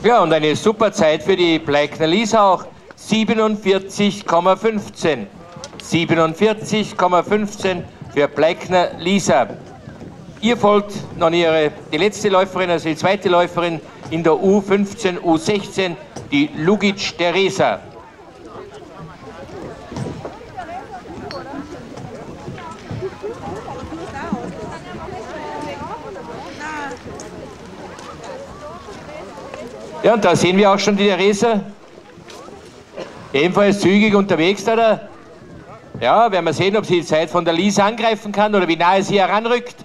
Ja, und eine super Zeit für die Bleikner Lisa auch. 47,15. 47,15 für Bleikner Lisa. Ihr folgt noch die letzte Läuferin, also die zweite Läuferin in der U15, U16, die Lugic Teresa. Ja, und da sehen wir auch schon die Teresa. Ebenfalls zügig unterwegs da. Ja, werden wir sehen, ob sie die Zeit von der Lisa angreifen kann oder wie nahe sie heranrückt.